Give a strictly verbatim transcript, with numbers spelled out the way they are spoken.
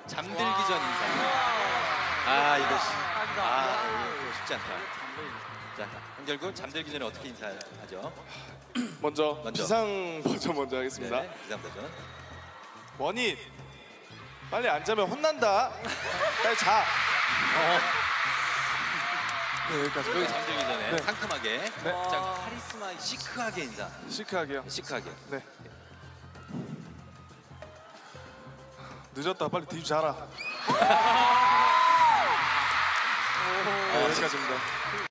잠들기 전 인사. 아 이거 쉽, 아 이거 쉽지 않다. 자 한결군 잠들기 전에 어떻게 인사하죠? 먼저, 먼저. 비상 버전 먼저 하겠습니다. 네, 비상 버전. 원인 빨리 안 자면 혼난다. 빨리 자. 어. 네, 여기까지. 여기 잠들기 전에 네. 상큼하게. 네. 자 카리스마 시크하게 인사. 시크하게요. 시크하게. 네. 늦었다. 빨리 딥 자라. 네, 여기까지입니다.